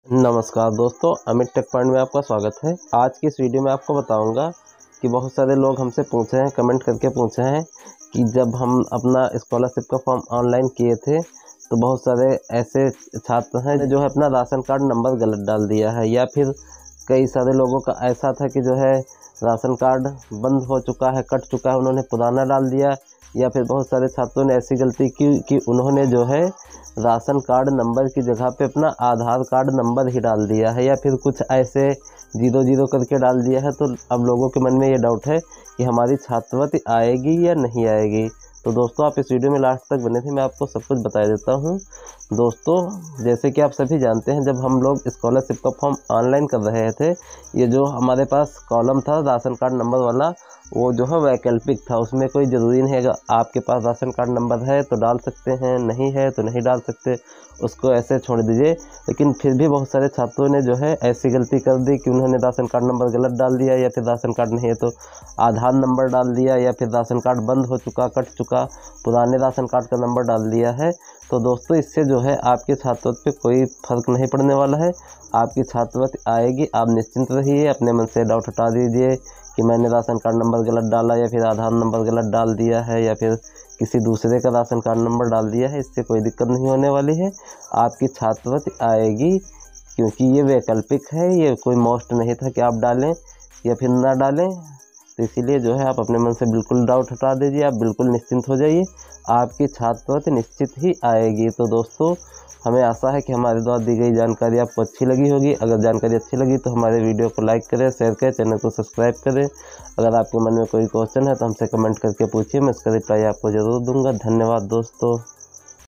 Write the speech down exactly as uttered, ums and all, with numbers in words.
नमस्कार दोस्तों, Amit take point में आपका स्वागत है। आज की इस वीडियो में आपको बताऊंगा कि बहुत सारे लोग हमसे पूछे हैं, कमेंट करके पूछे हैं कि जब हम अपना स्कॉलरशिप का फॉर्म ऑनलाइन किए थे तो बहुत सारे ऐसे छात्र हैं जो है अपना राशन कार्ड नंबर गलत डाल दिया है, या फिर कई सारे लोगों का ऐसा था कि जो है राशन कार्ड बंद हो चुका है, कट चुका है, उन्होंने पुराना डाल दिया, या फिर बहुत सारे छात्रों ने ऐसी गलती की कि उन्होंने जो है राशन कार्ड नंबर की जगह पे अपना आधार कार्ड नंबर ही डाल दिया है, या फिर कुछ ऐसे जीरो जीरो करके डाल दिया है। तो अब लोगों के मन में ये डाउट है कि हमारी छात्रवृत्ति आएगी या नहीं आएगी। तो दोस्तों, आप इस वीडियो में लास्ट तक बने थे, मैं आपको सब कुछ बता देता हूँ। दोस्तों, जैसे कि आप सभी जानते हैं, जब हम लोग स्कॉलरशिप का फॉर्म ऑनलाइन कर रहे थे, ये जो हमारे पास कॉलम था राशन कार्ड नंबर वाला, वो जो है वैकल्पिक था। उसमें कोई ज़रूरी नहीं है कि आपके पास राशन कार्ड नंबर है तो डाल सकते हैं, नहीं है तो नहीं डाल सकते, उसको ऐसे छोड़ दीजिए। लेकिन फिर भी बहुत सारे छात्रों ने जो है ऐसी गलती कर दी कि उन्होंने राशन कार्ड नंबर गलत डाल दिया, या फिर राशन कार्ड नहीं है तो आधार नंबर डाल दिया, या फिर राशन कार्ड बंद हो चुका, कट चुका, पुराने राशन कार्ड का नंबर डाल दिया है। तो दोस्तों, इससे जो है आपके छात्रवृत्ति पे कोई फ़र्क नहीं पड़ने वाला है। आपकी छात्रवृत्ति आएगी, आप निश्चिंत रहिए, अपने मन से डाउट हटा दीजिए कि मैंने राशन कार्ड नंबर गलत डाला, या फिर आधार नंबर गलत डाल दिया है, या फिर किसी दूसरे का राशन कार्ड नंबर डाल दिया है। इससे कोई दिक्कत नहीं होने वाली है, आपकी छात्रवृत्ति आएगी, क्योंकि ये वैकल्पिक है, ये कोई मोस्ट नहीं था कि आप डालें या फिर ना डालें। तो इसीलिए जो है आप अपने मन से बिल्कुल डाउट हटा दीजिए, आप बिल्कुल निश्चिंत हो जाइए, आपकी छात्रवृत्ति निश्चित ही आएगी। तो दोस्तों, हमें आशा है कि हमारे द्वारा दी गई जानकारी आपको अच्छी लगी होगी। अगर जानकारी अच्छी लगी तो हमारे वीडियो को लाइक करें, शेयर करें, चैनल को सब्सक्राइब करें। अगर आपके मन में कोई क्वेश्चन है तो हमसे कमेंट करके पूछिए, मैं इसका रिप्लाई आपको ज़रूर दूंगा। धन्यवाद दोस्तों।